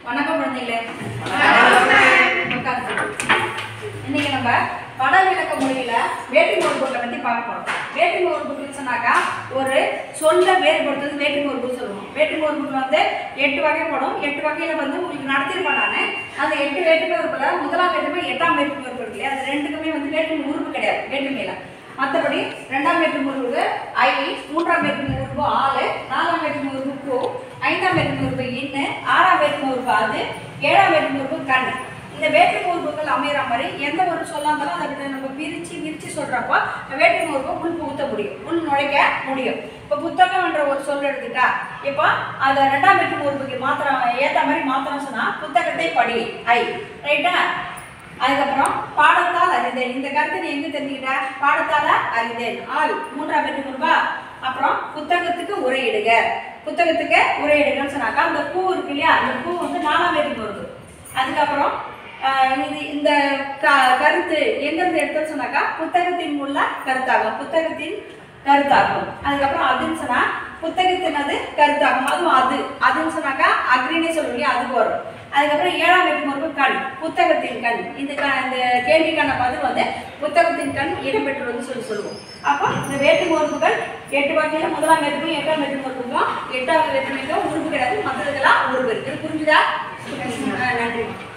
வணக்கம் குழந்தைகளே. இன்னைக்கு நம்ம பட விளக்க மொழியில வேற்றுமை உறுப்புகளை பத்தி பார்க்க போறோம். வேற்றுமை உறுப்புகள் சொன்னாக்கா ஒரு சொல்ல வேறுபடுத்துறது வேற்றுமை உறுப்பு சொல்லுவோம். வேற்றுமை உறுப்புகள் வந்து 8 வகைப்படும். 8 வகையில வந்து உங்களுக்கு நடத்திருப்பேன் நான். அந்த 8 வேற்றுமை உறுப்புல முதலாம் வேற்றுமை 8ஆம் வேற்றுமை உறுப்பு இருக்கு. அது ரெண்டுக்குமே வந்து வேற்றுமை உறுப்பு கிடையாது வேற்றுமையில. மற்றபடி 2ஆம் வேற்றுமை உறுப்பு ஐ, 3ஆம் வேற்றுமை உறுப்பு ஆளு, 4ஆம் வேற்றுமை உறுப்பு பூ, 5ஆம் வேற்றுமை உறுப்பு இன்னு, 6ஆம் வேற்றுமை உறுப்பு அது, 7ஆம் வேற்றுமை உறுப்பு கண். இந்த வேற்றுமை உறுப்புகள் அமைகிற மாதிரி எந்த ஒரு சொல்லாந்தாலும் அதை நம்ம விரிச்சு சொல்றப்போ வேற்றுமை உறுப்பை உள் புகுத்த முடியும், உள் நுழைக்க முடியும். இப்போ புத்தகம் என்ற ஒரு சொல் எடுத்துட்டா இப்போ அதை 2ஆம் வேற்றுமை உறுப்புக்கு மாத்திரம் ஏற்ற மாதிரி மாத்திரம் சொன்னா புத்தகத்தை படி ஐ, ரைட்டா? அதுக்கப்புறம் பாடத்தால் அறிந்தேன். இந்த கருத்தை நீ எங்க தெரிஞ்சுக்கிட்ட? பாடத்தால அறிந்தேன் ஆள் 3ஆம் வேற்றுமை உறுப்பா. அப்புறம் புத்தகத்துக்கு உரையிடுக, புத்தகத்துக்கு உரையிடுகன்னு சொன்னாக்கா அந்த பூ இருக்கு இல்லையா, அந்த பூ வந்து 4ஆம் வேற்றுமை உறுப்பு. அதுக்கப்புறம் இந்த கருத்து எங்கிருந்து எடுத்துன்னு சொன்னாக்கா புத்தகத்தின் உள்ள கருத்தாகும், புத்தகத்தின் கருத்தாகும். அதுக்கப்புறம் அதுன்னு சொன்னா புத்தகத்தின் அது கருத்தாகும், அதுவும் அதுன்னு சொன்னாக்கா அக்ரினே சொல்லுவீங்க, அதுக்கு வரும். அதுக்கப்புறம் 7ஆம் வேற்றுமை உறுப்பு கண், புத்தகத்தின் கண். இந்த கேள்விக்கான பதில் வந்து புத்தகத்தின் கண் இடம்பெற்றுள்ளதுன்னு சொல்லுவோம். அப்போ இந்த வேற்றுமை உறுப்புகள் 8 வகையில முதலாம் வேற்றுமை 8ஆம் வேற்றுமை உறுப்புக்கும் 8ஆவது வேற்றுமைக்கும் உறுப்பு கிடையாது, மற்றதுக்கெல்லாம் உறுப்பு இருக்கு. புரிஞ்சுதா? நன்றி.